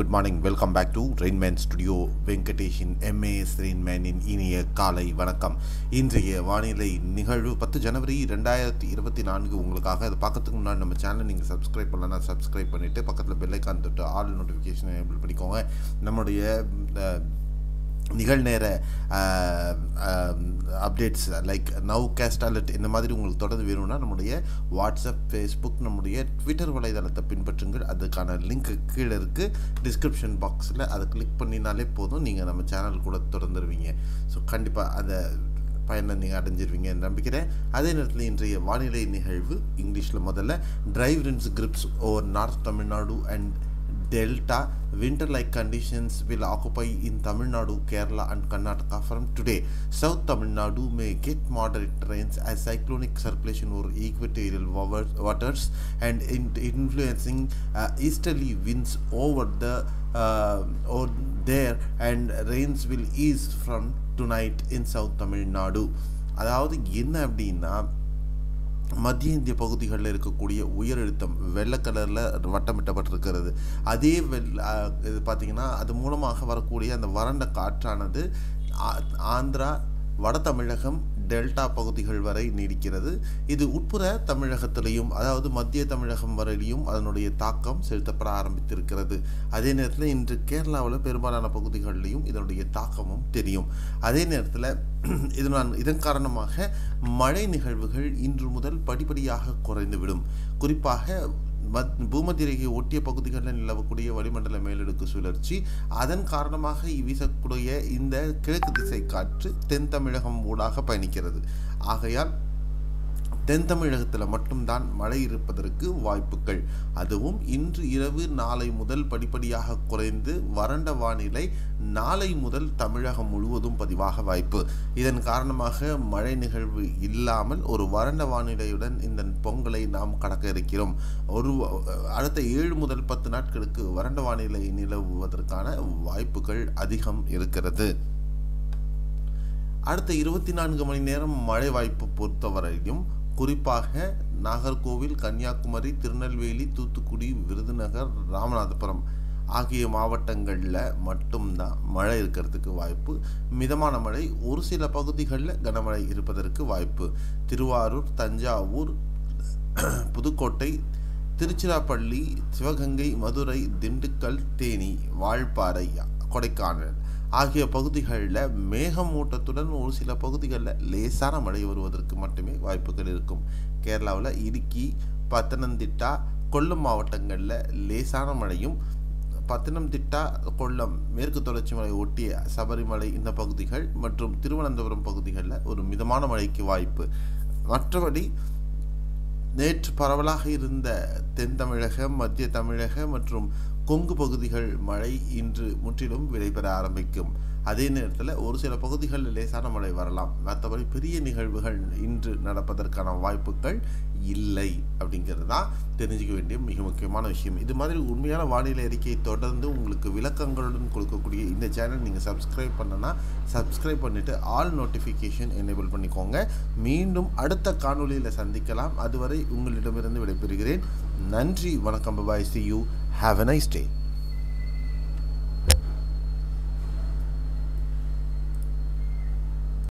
Good morning. Welcome back to Rainman Studio. வெங்கடேஷின் MS ரெயின்மேனின் இனிய காலை வணக்கம். இன்றைய வானிலை நிகழ்வு 10 ஜனவரி 2024 உங்களுக்காக. அதை பார்க்கறதுக்கு முன்னாடி நம்ம சேனல் நீங்கள் சப்ஸ்கிரைப் பண்ணலன்னா சப்ஸ்கிரைப் பண்ணிவிட்டு பக்கத்தில் பெல் ஐக்கான் தொட்டு ஆல் நோட்டிஃபிகேஷன் எனேபிள் பண்ணிக்கோங்க. நம்முடைய நிகழ்நேர அப்டேட்ஸ் லைக் நவ்காஸ்ட் அலர்ட் இந்த மாதிரி உங்களுக்கு தொடர்ந்து வேணும்னா நம்முடைய வாட்ஸ்அப், ஃபேஸ்புக், நம்முடைய ட்விட்டர் வலைதளத்தை பின்பற்றுங்கள். அதுக்கான லிங்க் கீழே இருக்குது டிஸ்கிரிப்ஷன் பாக்ஸில். அதை கிளிக் பண்ணினாலே போதும், நீங்கள் நம்ம சேனல் கூட தொடர்ந்துருவீங்க. ஸோ கண்டிப்பாக அந்த பயனை நீங்கள் அடைஞ்சிருவீங்க நம்பிக்கிறேன். அதே நேரத்தில் இன்றைய வானிலை நிகழ்வு இங்கிலீஷில் முதல்ல drive winds grips over north Tamil Nadu and Delta. Winter-like conditions will occupy in Tamil Nadu, Kerala and Karnataka from today. South Tamil Nadu may get moderate rains as cyclonic circulation over equatorial waters and influencing easterly winds over there, and rains will ease from tonight in South Tamil Nadu. அதாவது என்ன அப்படின்னா, மத்திய இந்திய பகுதிகளில் இருக்கக்கூடிய உயரழுத்தம் வெள்ளை கலரில் வட்டமிட்டப்பட்டிருக்கிறது. அதே இது பார்த்திங்கன்னா அது மூலமாக வரக்கூடிய அந்த வறண்ட காற்றானது ஆந்திரா, வட தமிழகம், டெல்டா பகுதிகள் வரை நீடிக்கிறது. இது உட்புற தமிழகத்திலையும், அதாவது மத்திய தமிழகம் வரையிலையும் அதனுடைய தாக்கம் செலுத்தப்பட ஆரம்பித்திருக்கிறது. அதே நேரத்தில் இன்று கேரளாவில் பெரும்பாலான பகுதிகளிலையும் இதனுடைய தாக்கமும் தெரியும். அதே நேரத்தில் இதன் காரணமாக மழை நிகழ்வுகள் இன்று முதல் படிப்படியாக குறைந்துவிடும். குறிப்பாக பூமத்திய ரேகையை ஒட்டிய பகுதிகளில் நிலவக்கூடிய வளிமண்டல மேலடுக்கு சுழற்சி, அதன் காரணமாக வீசக்கூடிய இந்த கிழக்கு திசை காற்று தென் தமிழகம் ஊடாக பயணிக்கிறது. ஆகையால் தென் தமிழகத்தில் மட்டும்தான் மழை இருப்பதற்கு வாய்ப்புகள். அதுவும் இன்று இரவு நாளை முதல் படிப்படியாக குறைந்து வறண்ட வானிலை நாளை முதல் தமிழகம் முழுவதும் பதிவாக வாய்ப்பு. இதன் காரணமாக மழை நிகழ்வு இல்லாமல் ஒரு வறண்ட வானிலையுடன் இந்த பொங்கலை நாம் கடக்க இருக்கிறோம். அடுத்த 7 முதல் 10 நாட்களுக்கு வறண்ட வானிலை நிலவுவதற்கான வாய்ப்புகள் அதிகம் இருக்கிறது. அடுத்த 24 மணி நேரம் மழை வாய்ப்பு பொறுத்தவரையும் குறிப்பாக நாகர்கோவில், கன்னியாகுமரி, திருநெல்வேலி, தூத்துக்குடி, விருதுநகர், ராமநாதபுரம் ஆகிய மாவட்டங்களில் மட்டும்தான் மழை இருக்கிறதுக்கு வாய்ப்பு. மிதமான மழை, ஒரு சில பகுதிகளில் கனமழை இருப்பதற்கு வாய்ப்பு. திருவாரூர், தஞ்சாவூர், புதுக்கோட்டை, திருச்சிராப்பள்ளி, சிவகங்கை, மதுரை, திண்டுக்கல், தேனி, வால்பாறை, கொடைக்கானல் ஆகிய பகுதிகளில் மேகமூட்டத்துடன் ஒரு சில பகுதிகளில் லேசான மழை வருவதற்கு மட்டுமே வாய்ப்புகள் இருக்கும். கேரளாவில் இடுக்கி, பத்தனந்திட்டா, கொல்லம் மாவட்டங்களில் லேசான மழையும், பத்தனம்திட்டா, கொல்லம், மேற்கு தொடர்ச்சி மலை ஒட்டிய சபரிமலை இந்த பகுதிகள் மற்றும் திருவனந்தபுரம் பகுதிகளில் ஒரு மிதமான மழைக்கு வாய்ப்பு. மற்றபடி நேற்று பரவலாக இருந்த தென் தமிழகம், மத்திய தமிழக மற்றும் கொங்கு பகுதிகள் மழை இன்று முற்றிலும் விடைபெற ஆரம்பிக்கும். அதே நேரத்தில் ஒரு சில பகுதிகளில் லேசான மழை வரலாம். மற்றபடி பெரிய நிகழ்வுகள் இன்று நடப்பதற்கான வாய்ப்புகள் இல்லை அப்படிங்கிறது தான் தெரிஞ்சுக்க வேண்டிய மிக முக்கியமான விஷயம். இது மாதிரி உண்மையான வானிலை அறிக்கையை தொடர்ந்து உங்களுக்கு விளக்கங்களுடன் கொடுக்கக்கூடிய இந்த சேனல் நீங்கள் சப்ஸ்கிரைப் பண்ணனா சப்ஸ்கிரைப் பண்ணிவிட்டு ஆல் நோட்டிஃபிகேஷன் எனேபிள் பண்ணிக்கோங்க. மீண்டும் அடுத்த காணொலியில் சந்திக்கலாம். அதுவரை உங்களிடமிருந்து விடைபெறுகிறேன். நன்றி, வணக்கம், பாய், see you, have a nice day.